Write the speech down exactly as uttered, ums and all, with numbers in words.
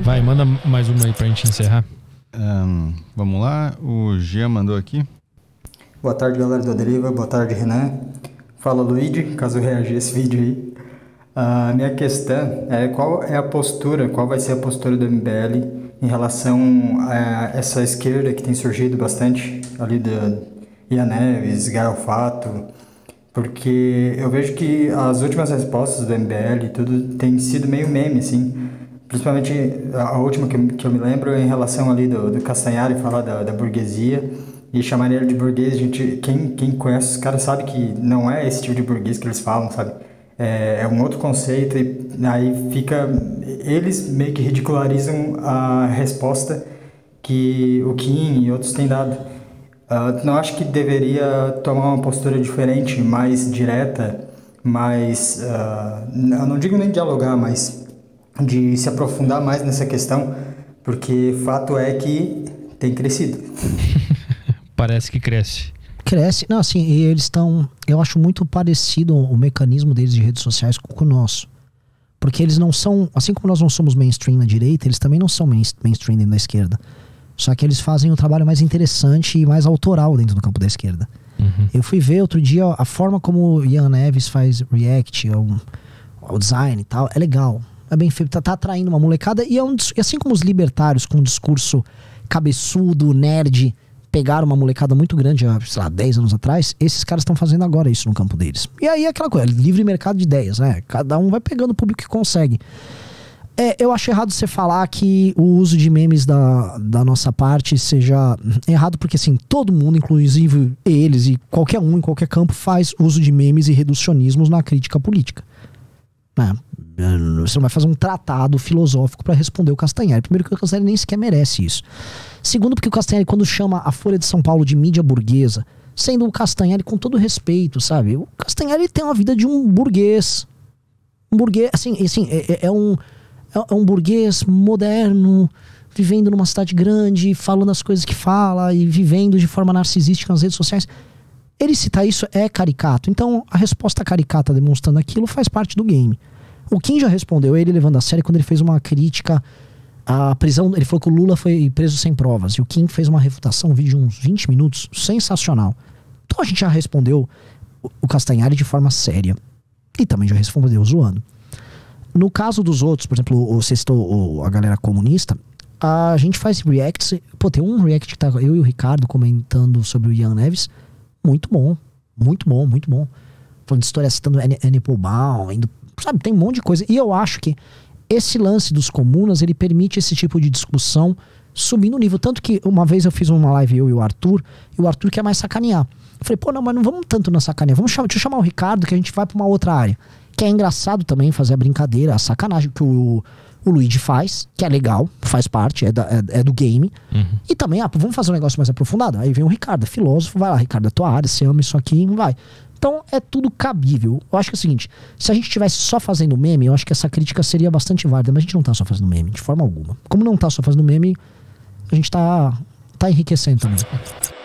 Vai, manda mais uma aí pra gente encerrar. Um, vamos lá, o Jean mandou aqui. Boa tarde, galera do Deriva. Boa tarde, Renan. Fala, Luigi, caso eu reagir a esse vídeo aí. A minha questão é qual é a postura, qual vai ser a postura do M B L em relação a essa esquerda que tem surgido bastante ali da Ian Neves, Gael Fato, porque eu vejo que as últimas respostas do M B L tudo tem sido meio meme, assim. Principalmente a última que eu, que eu me lembro é em relação ali do, do Castanhari falar da, da burguesia e chamar ele de burguês. Gente, quem, quem conhece os caras sabe que não é esse tipo de burguês que eles falam, sabe? É, é um outro conceito e aí fica... Eles meio que ridicularizam a resposta que o Kim e outros têm dado. Uh, não acho que deveria tomar uma postura diferente, mais direta, mais... Uh, eu não digo nem dialogar, mas... de se aprofundar mais nessa questão, porque fato é que tem crescido. Parece que cresce. Cresce. Não, assim, e eles estão... Eu acho muito parecido o mecanismo deles de redes sociais com o nosso. Porque eles não são... Assim como nós não somos mainstream na direita, eles também não são mainstream dentro da esquerda. Só que eles fazem um trabalho mais interessante e mais autoral dentro do campo da esquerda. Uhum. Eu fui ver outro dia a forma como o Ian Neves faz react ao, ao design e tal. É legal. É bem feito, tá, tá atraindo uma molecada. E é um, assim como os libertários com um discurso cabeçudo, nerd, pegaram uma molecada muito grande há, sei lá, dez anos atrás, esses caras estão fazendo agora isso no campo deles. E aí é aquela coisa, livre mercado de ideias, né? Cada um vai pegando o público que consegue. É, eu acho errado você falar que o uso de memes da, da nossa parte seja errado, porque assim, todo mundo, inclusive eles e qualquer um em qualquer campo, faz uso de memes e reducionismos na crítica política. Né? Você não vai fazer um tratado filosófico para responder o Castanhari. Primeiro que o Castanhari nem sequer merece isso. Segundo porque o Castanhari, quando chama a Folha de São Paulo de mídia burguesa, sendo o Castanhari com todo respeito, sabe? O Castanhari tem uma vida de um burguês. Um burguês, assim, assim é, é, um, é um burguês moderno, vivendo numa cidade grande, falando as coisas que fala e vivendo de forma narcisística nas redes sociais. Ele citar isso é caricato. Então, a resposta caricata demonstrando aquilo faz parte do game. O Kim já respondeu ele levando a sério quando ele fez uma crítica à prisão. Ele falou que o Lula foi preso sem provas. E o Kim fez uma refutação, um vídeo de uns vinte minutos, sensacional. Então a gente já respondeu o Castanhari de forma séria. E também já respondeu zoando. No caso dos outros, por exemplo, você citou a galera comunista, a gente faz reacts. Pô, tem um react que tá eu e o Ricardo comentando sobre o Ian Neves. Muito bom, muito bom, muito bom. Falando de história, citando Annie Baum, indo, sabe, tem um monte de coisa. E eu acho que esse lance dos comunas, ele permite esse tipo de discussão subir no nível. Tanto que uma vez eu fiz uma live, eu e o Arthur, e o Arthur quer mais sacanear. Eu falei, pô, não, mas não vamos tanto na sacanear. Vamos chamar, deixa eu chamar o Ricardo, que a gente vai pra uma outra área. Que é engraçado também fazer a brincadeira, a sacanagem que o... O Luigi faz, que é legal, faz parte, é, da, é, é do game. Uhum. E também, ah, vamos fazer um negócio mais aprofundado. Aí vem o Ricardo, é filósofo, vai lá, Ricardo, é tua área, você ama isso aqui, vai. Então é tudo cabível. Eu acho que é o seguinte, se a gente estivesse só fazendo meme, eu acho que essa crítica seria bastante válida, mas a gente não tá só fazendo meme, de forma alguma. Como não tá só fazendo meme, a gente tá, tá enriquecendo também.